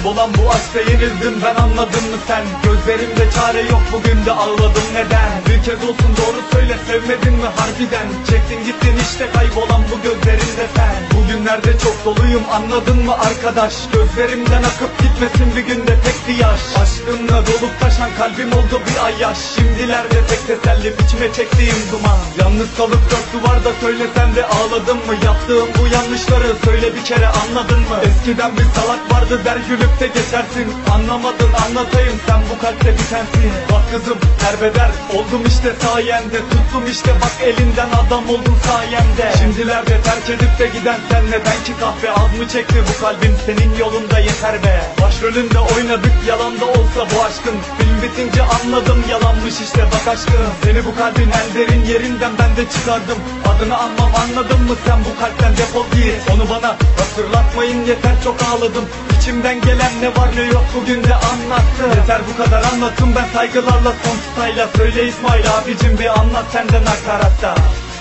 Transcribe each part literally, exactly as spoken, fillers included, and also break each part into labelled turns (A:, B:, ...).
A: Kaybolan bu aşkta yenildim ben, anladın mı sen? Gözlerimde çare yok, bugün de ağladım, neden? Bir kez olsun doğru söyle, sevmedin mi harbiden? Çektin gittin işte, kaybolan bu gözlerinde sen. Bugünlerde çok doluyum, anladın mı arkadaş? Gözlerimden akıp gitmesin bir günde tek bir yaş. Aşkınla dolup taşan kalbim oldu bir ay yaş. Şimdilerde tek teselli içime çektiğim duman. Yalnız kalıp dört duvarda söylesen de ağladın mı? Yaptığım bu yanlışları söyle bir kere, anladın mı? Eskiden bir salak vardı der gülüp de geçersin. Anlamadın, anlatayım, sen bu kalpte bitensin. Bak kızım derbeder oldum işte sayende. Tuttum işte bak elinden, adam oldum sayende. Şimdilerde terk edip de giden sen, neden ki kahve? Az mı çekti bu kalbin senin yolunda, yeter be. Başrolünde oynadık, yalan da olsa bu aşkın. Film bitince anladım yalanmış işte bak aşkın. Seni bu kalbin en derin yerinden ben de çıkardım. Adını anmam, anladın mı sen? Bu kalpten defol git. Onu bana hatırlatmayın yeter, çok ağladım. İçimden gelen ne var ne yok bugün de anlattım. Yeter bu kadar anlatım, ben saygılarla son tutayla. Söyle İsmail abicim bir anlat senden nakaratta.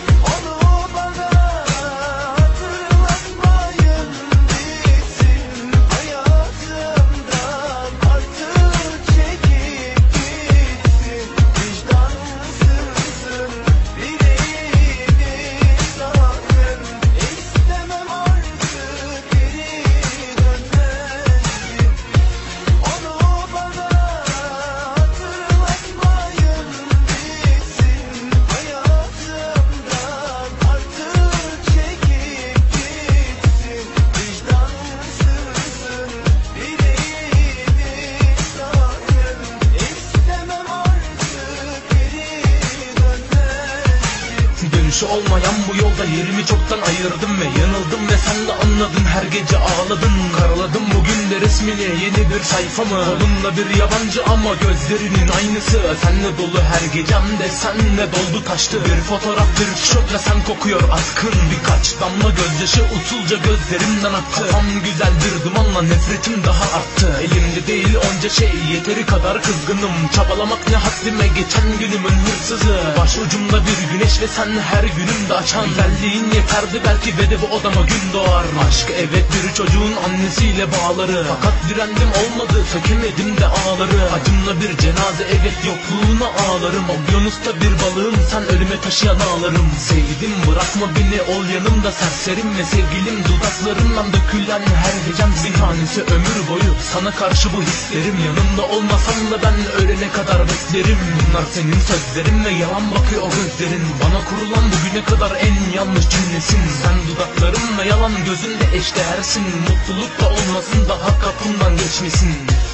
B: Dönüşü olmayan bu yolda yerimi çoktan ayırdım ve yanıldım ve sen de anladın, her gece ağladın. Karaladım bugün de resmini, yeni bir sayfamı. Kolumla bir yabancı ama gözlerinin aynısı. Senle dolu her gecemde, senle doldu taştı. Bir fotoğraf, bir tişörtle sen kokuyor askın. Birkaç damla gözyaşı usulca gözlerimden aktı. Kafam güzel bir dumanla nefretim daha arttı. Elimde değil onca şey, yeteri kadar kızgınım. Çabalamak ne haddime, geçen günümün hırsızı. Başucumda bir güneş ve sen her günümde açan. Güzelliğin yeterdi belki ve de bu odama gün doğar. Aşk evet bir çocuğun annesiyle bağları. Fakat direndim olmadı, sökemedim de ağları. Acımla bir cenaze evet, yokluğuna ağlarım. Okyanusta bir balığım, sen ölüme taşıyan ağlarım. Sevdim bırakma beni, ol yanımda serserim ve sevgilim. Dudaklarımdan dökülen her gecem bir tanesi ömür boyu. Sana karşı bu hislerim, yanımda olmasan da ben ölene kadar beklerim. Bunlar senin sözlerin ve yalan bakıyor gözlerin. Bana kurulan bugüne kadar en yanlış cümlesin. Sen dudaklarınla yalan gözünde eşdeğersin. Mutluluk da olmasın, daha kapımdan geçmesin.